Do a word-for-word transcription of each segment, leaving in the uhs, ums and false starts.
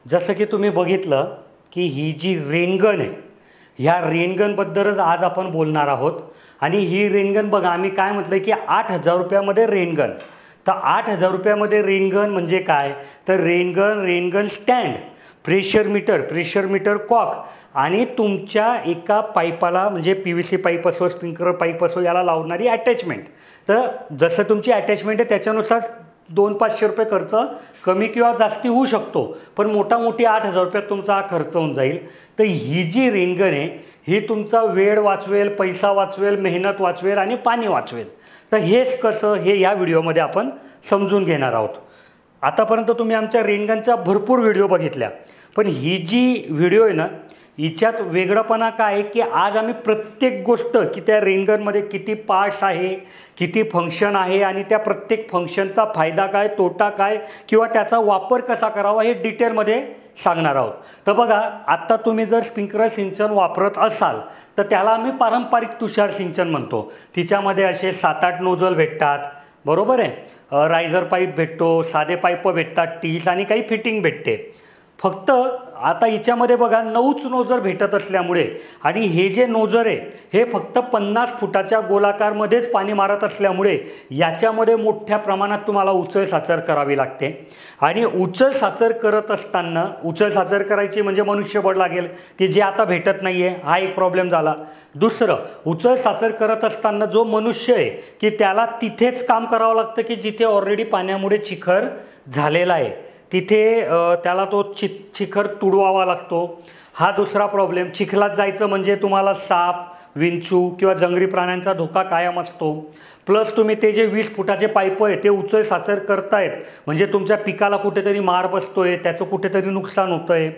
जसं की तुम्ही बघितलं की ही जी रेनगन आहे, ह्या रेनगनबद्दलच आज आपण बोलणार आहोत। आणि ही रेनगन बघा, आम्ही काय म्हटलं की आठ हजार रुपयामध्ये रेनगन। तर आठ हजार रुपयामध्ये रेनगन म्हणजे काय, तर rain gun, rain gun stand, pressure meter, pressure meter cock आणि तुमच्या एका पाईपाला म्हणजे पी व्ही सी पाईप असो, स्प्रिंकलर पाईप असो, याला लावणारी अटॅचमेंट। तर जसं तुमची अटॅचमेंट आहे त्याच्यानुसार दोन पाचशे रुपये खर्च कमी किंवा जास्ती होऊ शकतो, पण मोठा मोठी आठ हजार रुपयात तुमचा हा खर्च होऊन जाईल। तर ही जी रेनगन आहे ही तुमचा वेळ वाचवेल, पैसा वाचवेल, मेहनत वाचवेल आणि पाणी वाचवेल। तर हेच कसं हे या व्हिडिओमध्ये आपण समजून घेणार आहोत। आतापर्यंत तुम्ही आमच्या रेनगनच्या भरपूर व्हिडिओ बघितल्या, पण ही जी व्हिडिओ आहे ना, हिच्यात वेगळंपणा काय आहे की आज आम्ही प्रत्येक गोष्ट की त्या रेनगनमध्ये किती पार्ट्स आहे, किती फंक्शन आहे आणि त्या प्रत्येक फंक्शनचा फायदा काय, तोटा काय किंवा त्याचा वापर कसा करावा हे डिटेलमध्ये सांगणार आहोत। तर बघा, आत्ता तुम्ही जर स्प्रिंकलर सिंचन वापरत असाल तर त्याला आम्ही पारंपरिक तुषार सिंचन म्हणतो। तिच्यामध्ये असे सात आठ नोझल भेटतात, बरोबर आहे, रायझर पाईप भेटतो, साधे पाईप भेटतात, टीस आणि काही फिटिंग भेटते। फक्त आता हिच्यामध्ये बघा नऊच नोजर भेटत असल्यामुळे आणि हे जे नोजर आहे हे फक्त पन्नास फुटाच्या गोलाकारमध्येच पाणी मारत असल्यामुळे याच्यामध्ये मोठ्या प्रमाणात तुम्हाला उचल साचर करावी लागते। आणि उचल साचर करत असताना उचल साचर करायची म्हणजे मनुष्यबळ लागेल की जे आता भेटत नाही आहे, हा एक प्रॉब्लेम झाला। दुसरं, उचल साचर करत असताना जो मनुष्य आहे की त्याला तिथेच काम करावं लागतं की जिथे ऑलरेडी पाण्यामुळे चिखल झालेला आहे, तिथे त्याला तो चि चिखल तुडवावा लागतो। हा दुसरा प्रॉब्लेम। चिखलात जायचं म्हणजे तुम्हाला साप, विंचू किंवा जंगली प्राण्यांचा धोका कायम असतो। प्लस तुम्ही ते जे वीस फुटाचे पाईप आहे ते उचल साचर करतायत म्हणजे तुमच्या पिकाला कुठेतरी मार बसतोय, त्याचं कुठेतरी नुकसान होतंय।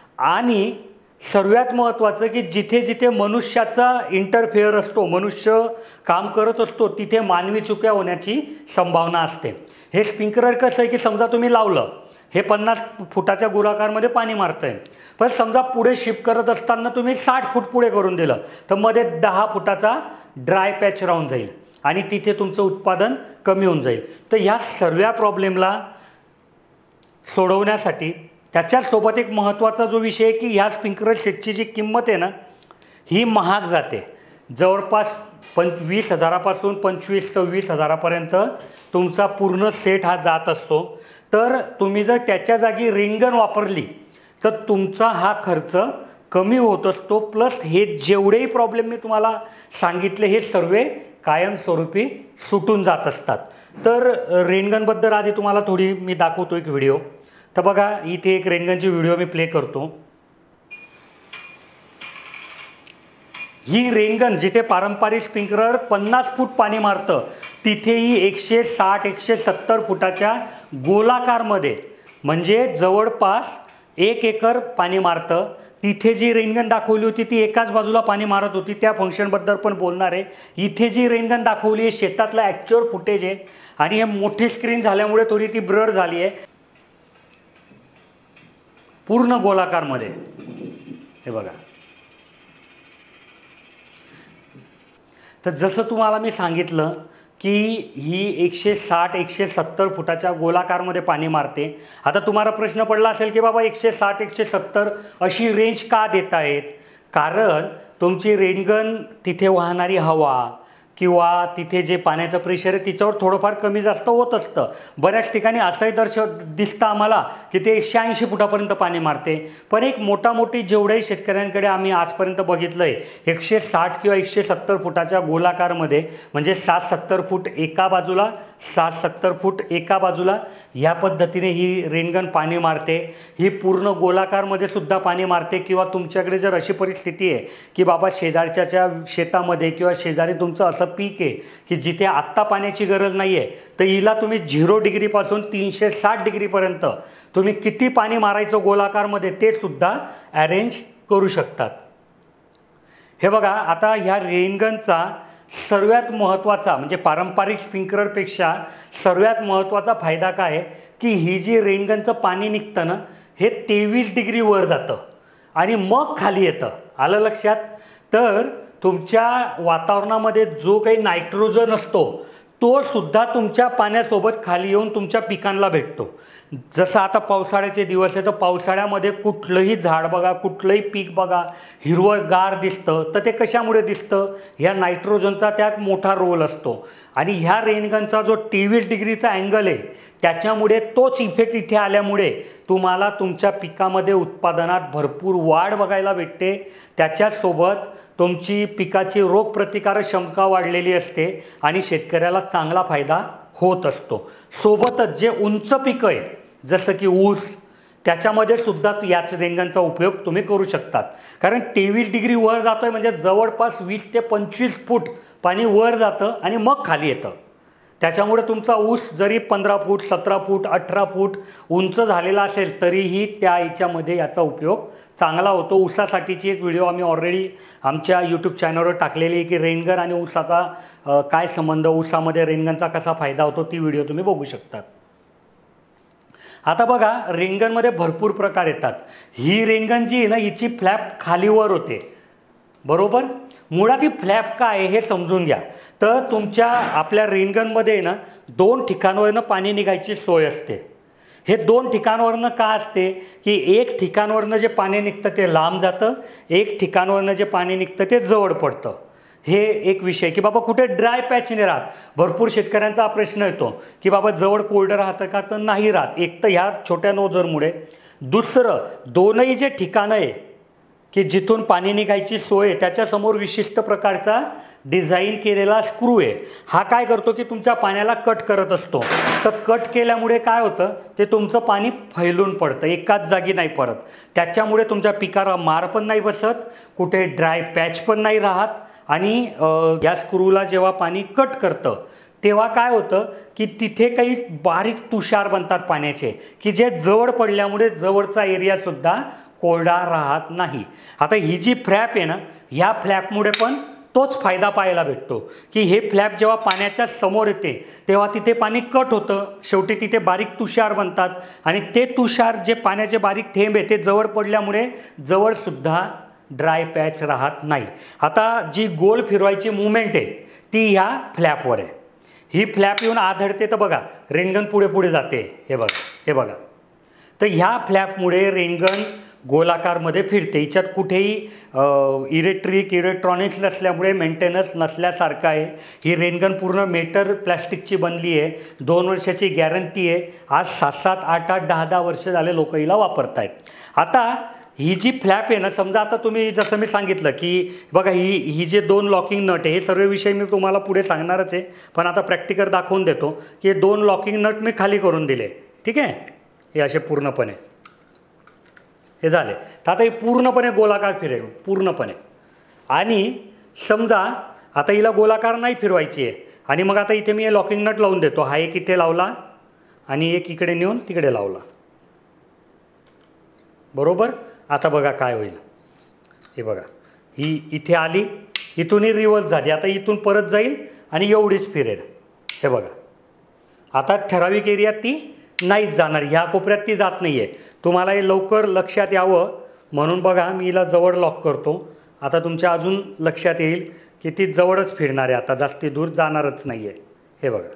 आणि सर्वात महत्त्वाचं की जिथे जिथे मनुष्याचा इंटरफेअर असतो, मनुष्य काम करत असतो, तिथे मानवी चुक्या होण्याची संभावना असते। हे स्प्रिंकलर कसं आहे की समजा तुम्ही लावलं, हे पन्नास फुटाच्या गोलाकारमध्ये पाणी मारतंय, पण समजा पुढे शिफ्ट करत असताना तुम्ही साठ फूट पुढे करून दिलं तर मध्ये दहा फुटाचा ड्राय पॅच राहून जाईल आणि तिथे तुमचं उत्पादन कमी होऊन जाईल। तर ह्या सर्व प्रॉब्लेमला सोडवण्यासाठी त्याच्यासोबत एक महत्त्वाचा जो विषय आहे की ह्या स्प्रिंकलर सेटची जी किंमत आहे ना, ही महाग जाते। जवळपास पंच वीस हजारापासून पंचवीस सव्वीस हजारापर्यंत तुमचा पूर्ण सेट हा जात असतो। तर तुम्ही जर त्याच्या जागी रेनगन वापरली तर तुमचा हा खर्च कमी होत असतो। प्लस हे जेवढेही प्रॉब्लेम मी तुम्हाला सांगितले हे सर्व कायमस्वरूपी सुटून जात असतात। तर रेनगनबद्दल आधी तुम्हाला थोडी मी दाखवतो एक व्हिडिओ। तर बघा, इथे एक रेनगनची व्हिडिओ मी प्ले करतो। ही रेनगन जिथे पारंपरिक स्प्रिंकलर पन्नास फूट पाणी मारतं तिथेही एकशे साठ एकशे सत्तर फुटाच्या गोलाकारमध्ये म्हणजे जवळपास एक एकर पाणी मारतं। तिथे जी रेनगन दाखवली होती ती एकाच बाजूला पाणी मारत होती, त्या फंक्शनबद्दल पण बोलणार आहे। इथे जी रेनगन दाखवली आहे शेतातला ॲक्च्युअल फुटेज आहे आणि हे मोठी स्क्रीन झाल्यामुळे थोडी ती ब्लर झाली आहे। पूर्ण गोलाकारमध्ये हे बघा। तर जसं तुम्हाला मी सांगितलं की ही एकशे साठ एकशे सत्तर फुटाच्या गोलाकारमध्ये पाणी मारते। आता तुम्हाला प्रश्न पडला असेल की बाबा एकशे साठ एकशे सत्तर अशी रेंज का देत आहेत? कारण तुमची रेनगन तिथे वाहणारी हवा किंवा तिथे जे पाण्याचं प्रेशर आहे तिच्यावर थोडंफार कमी जास्त होत असतं। बऱ्याच ठिकाणी असंही दर्शक दिसतं आम्हाला की ते एकशे ऐंशी फुटापर्यंत पाणी मारते। पण एक मोठा मोठी जेवढ्याही शेतकऱ्यांकडे आम्ही आजपर्यंत बघितलं आहे, एकशे साठ किंवा एकशे सत्तर फुटाच्या गोलाकारमध्ये म्हणजे सात सत्तर फूट एका बाजूला, सात सत्तर फूट एका बाजूला, ह्या पद्धतीने ही रेनगन पाणी मारते। ही पूर्ण गोलाकारमध्ये सुद्धा पाणी मारते। किंवा तुमच्याकडे जर अशी परिस्थिती आहे की बाबा शेजारच्या शेतामध्ये किंवा शेजारी तुमचं असं पीक आहे की जिथे आत्ता पाण्याची गरज नाही आहे, तर हिला तुम्ही झिरो डिग्रीपासून तीनशे साठ डिग्रीपर्यंत तुम्ही किती पाणी मारायचं गोलाकारमध्ये ते सुद्धा अरेंज करू शकतात। हे बघा, आता ह्या रेनगनचा सर्वात महत्त्वाचा म्हणजे पारंपरिक स्प्रिंकलरपेक्षा सर्वात महत्त्वाचा फायदा काय आहे की ही जी रेनगनचं पाणी निघतं ना, हे तेवीस डिग्री वर जातं आणि मग खाली येतं। आलं लक्षात? तर तुमच्या वातावरणामध्ये जो काही नायट्रोजन असतो तो सुद्धा तुमच्या पाण्यासोबत खाली येऊन तुमच्या पिकांना भेटतो। जसं आता पावसाळ्याचे दिवस आहे तर पावसाळ्यामध्ये कुठलंही झाड बघा, कुठलंही पीक बघा हिरवंगार दिसतं, तर ते कशामुळे दिसतं? ह्या नायट्रोजनचा त्यात मोठा रोल असतो. आणि ह्या रेनगनचा जो तेवीस डिग्रीचा अँगल आहे त्याच्यामुळे तोच इफेक्ट इथे आल्यामुळे तुम्हाला तुमच्या पिकामध्ये उत्पादनात भरपूर वाढ बघायला भेटते. त्याच्यासोबत तुमची पिकाची रोगप्रतिकारक क्षमता वाढलेली असते आणि शेतकऱ्याला चांगला फायदा होत असतो. सोबतच जे उंच पिकं आहे जसं की ऊस, त्याच्यामध्ये सुद्धा याच रेनगनचा उपयोग तुम्ही करू शकतात. कारण तेवीस डिग्री वर जातो आहे म्हणजे जवळपास वीस ते पंचवीस फूट पाणी वर जातं आणि मग खाली येतं. त्याच्यामुळे तुमचा ऊस जरी पंधरा फूट सतरा फूट अठरा फूट उंच झालेला असेल तरीही त्या याच्यामध्ये याचा उपयोग चांगला होतो. ऊसासाठीची एक व्हिडिओ आम्ही ऑलरेडी आमच्या यूट्यूब चॅनलवर टाकलेली आहे की रेनगन आणि ऊसाचा काय संबंध, ऊसामध्ये रेनगनचा कसा फायदा होतो, ती व्हिडिओ तुम्ही बघू शकता. आता बघा रेनगनमध्ये भरपूर प्रकार येतात. ही रेनगन जी आहे ना हिची फ्लॅप खालीवर होते बरोबर. मुळात ही फ्लॅप काय आहे हे समजून घ्या. तर तुमच्या आपल्या रेनगनमध्ये ना दोन ठिकाणावरनं पाणी निघायची सोय असते. हे दोन ठिकाणावरनं का असते की एक ठिकाणावरनं जे पाणी निघतं ते लांब जातं, एक ठिकाणावरनं जे पाणी निघतं ते जवळ पडतं. हे एक विषय की बाबा कुठे ड्राय पॅच नाही राहत. भरपूर शेतकऱ्यांचा हा प्रश्न येतो की बाबा जवळ कोरडं राहतं का, तर नाही राहत. एक तर ह्या छोट्या नोजरमुळे, दुसरं दोनही जे ठिकाणं आहे की जिथून पाणी निघायची सोय आहे त्याच्यासमोर विशिष्ट प्रकारचा डिझाईन केलेला स्क्रू आहे. हा काय करतो की तुमच्या पाण्याला कट करत असतो. तर कट केल्यामुळे काय होतं ते तुमचं पाणी फैलून पडतं, एकाच जागी नाही पडत. त्याच्यामुळे तुमच्या पिकाला मार पण नाही बसत, कुठे ड्राय पॅच पण नाही राहत. आणि या स्क्रूला जेव्हा पाणी कट करतं तेव्हा काय होतं की तिथे काही बारीक तुषार बनतात पाण्याचे की जे जवळ पडल्यामुळे जवळचा एरियासुद्धा कोरडा राहत नाही. आता ही जी फ्लॅप आहे ना ह्या फ्लॅपमुळे पण तोच फायदा पाहायला भेटतो की हे फ्लॅप जेव्हा पाण्याच्या समोर येते तेव्हा तिथे पाणी कट होतं, शेवटी तिथे बारीक तुषार बनतात आणि ते तुषार जे पाण्याचे बारीक थेंब आहे ते जवळ पडल्यामुळे जवळसुद्धा ड्राय पॅच राहत नाही. आता जी गोल फिरवायची मुवमेंट आहे ती ह्या फ्लॅपवर आहे. ही फ्लॅप येऊन आधळते तर बघा रेनगन पुढे पुढे जाते. हे बघा हे बघा तर ह्या फ्लॅपमुळे रेनगन गोलाकारमध्ये फिरते. हिच्यात कुठेही इलेक्ट्रिक इलेक्ट्रॉनिक्स नसल्यामुळे मेंटेनन्स नसल्यासारखं आहे. ही रेनगन पूर्ण मेटल प्लॅस्टिकची बनली आहे. दोन वर्षाची गॅरंटी आहे. आज सात सात आठ आठ दहा दहा वर्ष झाले लोक हिला वापरत आहेत. आता ही जी फ्लॅप आहे ना समजा आता तुम्ही जसं मी सांगितलं की बघा ही ही जे दोन लॉकिंग नट आहे हे सर्व विषय मी तुम्हाला पुढे सांगणारच आहे, पण आता प्रॅक्टिकल दाखवून देतो की दोन लॉकिंग नट मी खाली करून दिले. ठीक आहे, हे असे पूर्णपणे हे झाले. तर आता हे पूर्णपणे गोलाकार फिरेल पूर्णपणे. आणि समजा आता हिला गोलाकार नाही फिरवायची आहे आणि मग आता इथे मी हे लॉकिंग नट लावून देतो. हा एक इथे लावला आणि एक इकडे नेऊन तिकडे लावला बरोबर. आता बघा काय होईल. हे बघा ही इथे आली, इथूनही रिव्हर्स झाली, आता इथून परत जाईल आणि एवढीच फिरेल. हे बघा आता ठराविक एरियात ती नाहीच जाणार, ह्या कोपऱ्यात ती जात नाही आहे. तुम्हाला हे लवकर लक्षात यावं म्हणून बघा मी हिला जवळ लॉक करतो. आता तुमच्या अजून लक्षात येईल की ती जवळच फिरणार आहे, आता जास्ती दूर जाणारच नाही आहे. हे बघा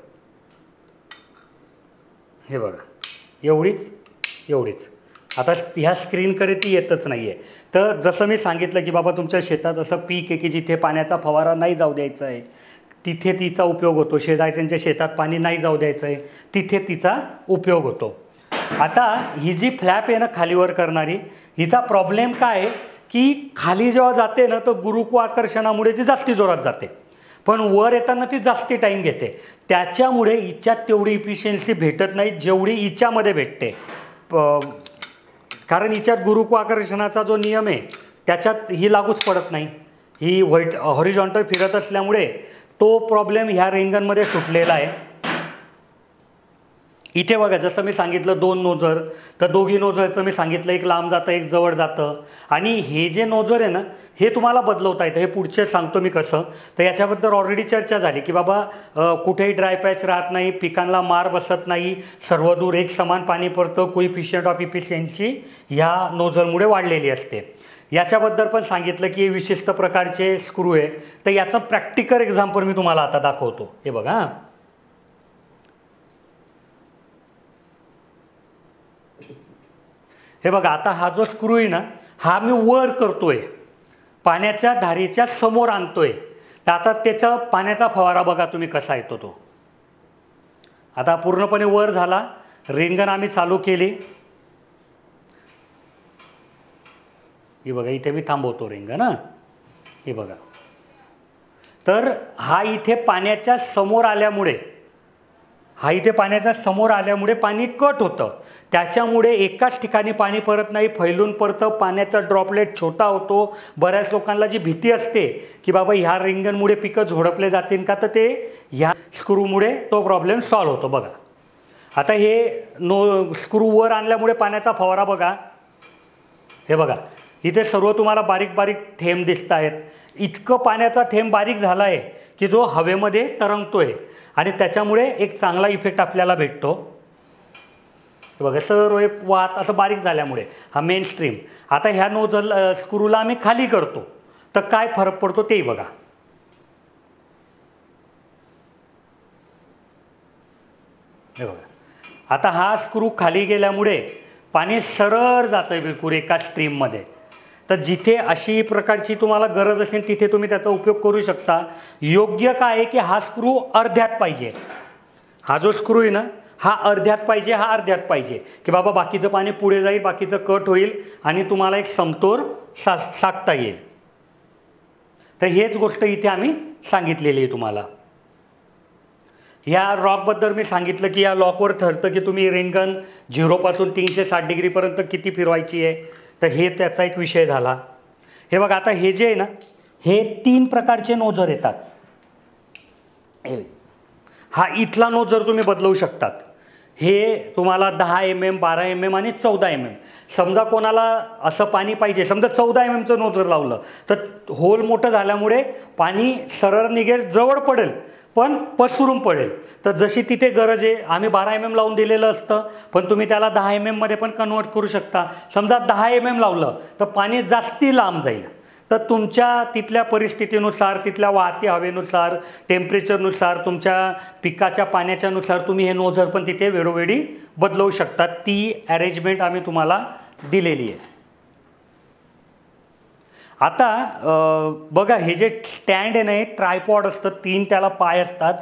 हे बघा एवढीच एवढीच. आता ह्या स्क्रीनकडे ती येतच नाही आहे. तर जसं मी सांगितलं की बाबा तुमच्या शेतात असं पीक आहे की जिथे पाण्याचा फवारा नाही जाऊ द्यायचा आहे तिथे तिचा उपयोग होतो. शेजारच्यांच्या शेतात पाणी नाही जाऊ द्यायचं आहे तिथे तिचा उपयोग होतो. आता ही जी फ्लॅप आहे ना खालीवर करणारी, हिचा प्रॉब्लेम काय आहे की खाली जेव्हा जाते ना तर गुरुत्वाकर्षणामुळे ती जास्ती जोरात जाते, पण वर येताना ती जास्ती टाईम घेते. त्याच्यामुळे हिच्यात तेवढी इफिशियन्सी भेटत नाही जेवढी हिच्यामध्ये भेटते. कारण हिच्यात गुरुत्वाकर्षणाचा जो नियम आहे त्याच्यात ही लागूच पडत नाही. ही व्हाईट हॉरिझॉन्टल फिरत असल्यामुळे तो प्रॉब्लेम ह्या रेनगनमध्ये सुटलेला आहे. इथे बघा जसं मी सांगितलं दोन नोजर, तर दोघी नोजरचं मी सांगितलं एक लांब जातं एक जवळ जातं. आणि हे जे नोजर आहे ना हे तुम्हाला बदलवता येतं, हे पुढचे सांगतो मी कसं. तर याच्याबद्दल ऑलरेडी चर्चा झाली की बाबा कुठेही ड्राय पॅच राहत नाही, पिकांना मार बसत नाही, सर्वदूर एक समान पाणी पडतं. कोइफिशियंट ऑफ इफिशियन्सी ह्या नोजरमुळे वाढलेली असते. याच्याबद्दल पण सांगितलं की विशिष्ट प्रकारचे स्क्रू आहे. तर याचं प्रॅक्टिकल एक्झाम्पल मी तुम्हाला आता दाखवतो. हे बघा हे बघा, आता हा जो स्क्रू आहे ना, हा मी वर करतोय, पाण्याच्या धारेच्या समोर आणतोय. तर आता त्याचा पाण्याचा फवारा बघा तुम्ही कसा येतो तो. आता पूर्णपणे वर झाला. रेनगन आम्ही चालू केली. हे बघा, इथे मी थांबवतो रेनगन. हां, हे बघा. तर हा इथे पाण्याच्या समोर आल्यामुळे हा इथे पाण्याच्या समोर आल्यामुळे पाणी कट होतं. त्याच्यामुळे एकाच ठिकाणी पाणी परत नाही, फैलून पडतं. पाण्याचा ड्रॉपलेट छोटा होतो. बऱ्याच लोकांना जी भीती असते की बाबा ह्या रेनगनमुळे पिकं झोडपले जातील का, तर ते ह्या स्क्रूमुळे तो प्रॉब्लेम सॉल्व्ह होतो. बघा, आता हे नो स्क्रू वर आणल्यामुळे पाण्याचा फवारा बघा. हे बघा, इथे सर्व तुम्हाला बारीक बारीक थेंब दिसत आहेत. इतकं पाण्याचा थेंब बारीक झाला आहे की जो हवेमध्ये तरंगतोय आणि त्याच्यामुळे एक चांगला इफेक्ट आपल्याला भेटतो. बघा, सर्व एक वात असं बारीक झाल्यामुळे हा मेन स्ट्रीम. आता ह्या नोझल स्क्रूला आम्ही खाली करतो तर काय फरक पडतो तेही बघा. हे बघा, आता हा स्क्रू खाली गेल्यामुळे पाणी सरळ जातं बिलकुल एका स्ट्रीममध्ये. तर जिथे अशी प्रकारची तुम्हाला गरज असेल तिथे तुम्ही त्याचा उपयोग करू शकता. योग्य काय आहे की हा स्क्रू अर्ध्यात पाहिजे. हा जो स्क्रू आहे ना, हा अर्ध्यात पाहिजे, हा अर्ध्यात पाहिजे की बाबा बाकीचं पाणी पुढे जाईल, बाकीचं कट होईल आणि तुम्हाला एक समतोल सा साधता येईल. तर हेच गोष्ट इथे आम्ही सांगितलेली आहे तुम्हाला. या लॉकबद्दल मी सांगितलं की या लॉकवर ठरतं की तुम्ही रेनगन झिरोपासून तीनशे साठ डिग्रीपर्यंत किती फिरवायची आहे. तर हे त्याचा एक विषय झाला. हे बघा, आता हे जे आहे ना, हे तीन प्रकारचे नोझर येतात. हा इथला नोझर तुम्ही बदलवू शकतात. हे तुम्हाला दहा एम एम, बारा एम एम आणि चौदा एम एम. समजा कोणाला असं पाणी पाहिजे, समजा चौदा एम एमचं नोझर लावलं तर होल मोठं झाल्यामुळे पाणी सरळ निघेल, जवळ पडेल पण पसरून पडेल. तर जशी तिथे गरज आहे, आम्ही बारा एम एम लावून दिलेलं असतं, पण तुम्ही त्याला दहा एम एममध्ये पण कन्वर्ट करू शकता. समजा दहा एम एम लावलं तर पाणी जास्ती लांब जाईल. तर तुमच्या तिथल्या परिस्थितीनुसार, तिथल्या वाहती हवेनुसार, टेम्परेचरनुसार, तुमच्या पिकाच्या पाण्याच्यानुसार तुम्ही हे नोझर पण तिथे वेळोवेळी बदलवू शकता. ती अरेंजमेंट आम्ही तुम्हाला दिलेली आहे. आता बघा, हे जे स्टँड आहे ना, हे ट्रायपॉड असतं, तीन त्याला पाय असतात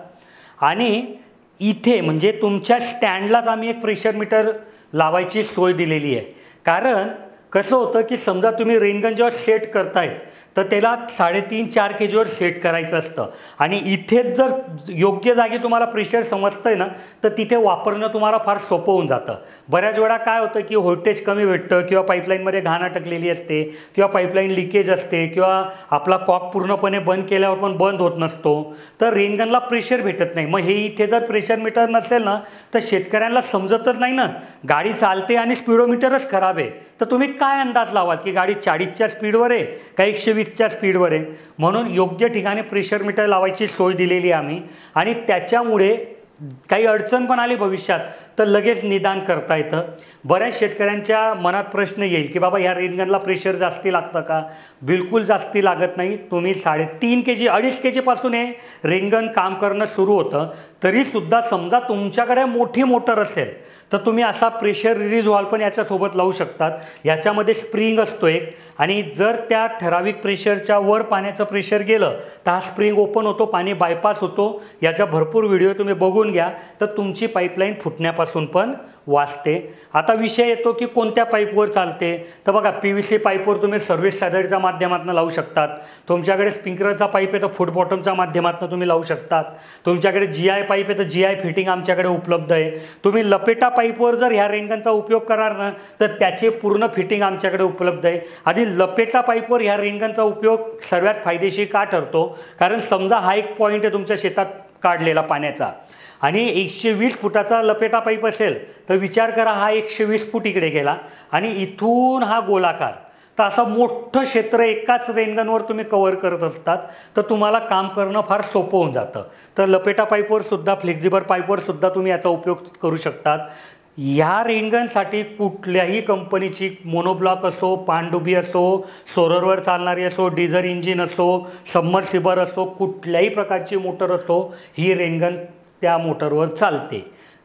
आणि इथे म्हणजे तुमच्या स्टँडलाच आम्ही एक प्रेशर मीटर लावायची सोय दिलेली आहे. कारण कसं होतं की समजा तुम्ही रेनगन जेव्हा सेट करतायत तर त्याला साडेतीन चार के जीवर सेट करायचं असतं आणि इथेच जर योग्य जागी तुम्हाला प्रेशर समजतंय ना, तर तिथे वापरणं तुम्हाला फार सोपं होऊन जातं. बऱ्याच वेळा काय होतं की व्होल्टेज कमी भेटतं किंवा पाईपलाईनमध्ये घाण अटकलेली असते किंवा पाईपलाईन लिकेज असते किंवा आपला कॉक पूर्णपणे बंद केल्यावर पण बंद होत नसतो. तर रेनगनला प्रेशर भेटत नाही. मग हे इथे जर प्रेशर मीटर नसेल ना, तर शेतकऱ्यांना समजतच नाही ना, गाडी चालते आणि स्पीडोमीटरच खराब आहे, तर तुम्ही काय अंदाज लावाल की गाडी चाळीसच्या स्पीडवर आहे का एकशे वीसच्या स्पीडवर आहे. म्हणून योग्य ठिकाणी प्रेशर मीटर लावायची सोय दिलेली आम्ही आणि त्याच्यामुळे काही अडचण पण आली भविष्यात तर लगेच निदान करता येतं. बऱ्याच शेतकऱ्यांच्या मनात प्रश्न येईल की बाबा ह्या रेनगनला प्रेशर जास्ती लागतं का. बिलकुल जास्ती लागत नाही. तुम्ही साडेतीन के जी अडीच के जीपासून हे रेनगन काम करणं सुरू होतं. तरीसुद्धा समजा तुमच्याकडे मोठी मोटर असेल तर तुम्ही असा प्रेशर रिलीज व्हॉल्व पण याच्यासोबत लावू शकतात. याच्यामध्ये स्प्रिंग असतो एक आणि जर त्या ठराविक प्रेशरच्या वर पाण्याचं प्रेशर गेलं तर हा स्प्रिंग ओपन होतो, पाणी बायपास होतो. याचा भरपूर व्हिडिओ तुम्ही बघून घ्या तर तुमची पाईपलाईन फुटण्यापासून पण वाचते. आता विषय येतो की कोणत्या पाईपवर चालते. तर बघा, पी व्ही सी पाईपवर तुम्ही सर्व्हिस सॅलरीच्या माध्यमातून लावू शकतात. तुमच्याकडे स्प्रिंकलरचा पाईप आहे तर फूट बॉटमच्या माध्यमातून तुम्ही लावू शकतात. तुमच्याकडे जी आय पाईप आहे तर जी आय फिटिंग आमच्याकडे उपलब्ध आहे. तुम्ही लपेटा पाईपवर जर ह्या रेनगनचा उपयोग करणार ना तर त्याचे पूर्ण फिटिंग आमच्याकडे उपलब्ध आहे. आणि लपेटा पाईपवर ह्या रेनगनचा उपयोग सर्वात फायदेशीर का ठरतो, कारण समजा हा एक पॉईंट आहे तुमच्या शेतात काढलेला पाण्याचा आणि एकशे वीस फुटाचा लपेटा पाईप असेल तर विचार करा, हा एकशे वीस फूट इकडे गेला आणि इथून हा गोलाकार, तर असं मोठं क्षेत्र एकाच रेनगनवर तुम्ही कव्हर करत असतात तर तुम्हाला काम करणं फार सोपं होऊन जातं. तर लपेटा पाईपवर सुद्धा, फ्लेक्झिबल पाईपवर सुद्धा तुम्ही याचा उपयोग करू शकतात. ह्या रेनगनसाठी कुठल्याही कंपनीची मोनोब्लॉक असो, पाणडुबी असो, सोलरवर चालणारी असो, डिझल इंजिन असो, सबमर्सिबल असो, कुठल्याही प्रकारची मोटर असो, ही रेनगन त्या मोटरवर चालते.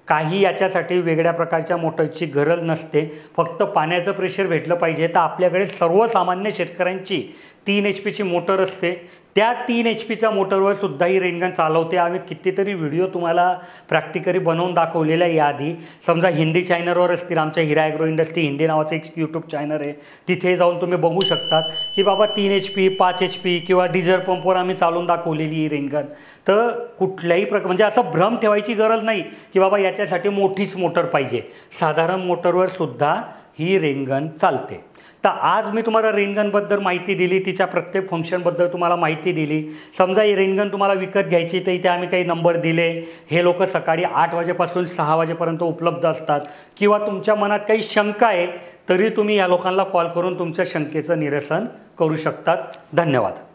काही याच्यासाठी वेगळ्या प्रकारच्या मोटरची गरज नसते, फक्त पाण्याचं प्रेशर भेटलं पाहिजे. तर आपल्याकडे सर्वसामान्य शेतकऱ्यांची तीन एच पीची मोटर असते, त्या तीन एच पीच्या मोटरवर सुद्धा ही रेनगन चालवते. आम्ही कितीतरी व्हिडिओ तुम्हाला प्रॅक्टिकली बनवून दाखवलेला आहे याआधी. समजा हिंदी चॅनलवर असतील, आमच्या हिरा ॲग्रो इंडस्ट्री हिंदी नावाचं एक यूट्यूब चॅनल आहे, तिथे जाऊन तुम्ही बघू शकतात की बाबा तीन एच पी पाच एच पी किंवा डिझेल पंपवर आम्ही चालवून दाखवलेली ही रेनगन. तर कुठल्याही प्रकार म्हणजे असं भ्रम ठेवायची गरज नाही की बाबा याच्यासाठी मोठीच मोटर पाहिजे. साधारण मोटरवर सुद्धा ही रेनगन चालते. तर आज मी तुम्हाला रेनगनबद्दल माहिती दिली, तिच्या प्रत्येक फंक्शनबद्दल तुम्हाला माहिती दिली. समजा ही रेनगन तुम्हाला विकत घ्यायची तर इथे आम्ही काही नंबर दिले. हे लोक सकाळी आठ वाजेपासून सहा वाजेपर्यंत उपलब्ध असतात. किंवा तुमच्या मनात काही शंका आहे तरी तुम्ही या लोकांना कॉल करून तुमच्या शंकेचं निरसन करू शकतात. धन्यवाद.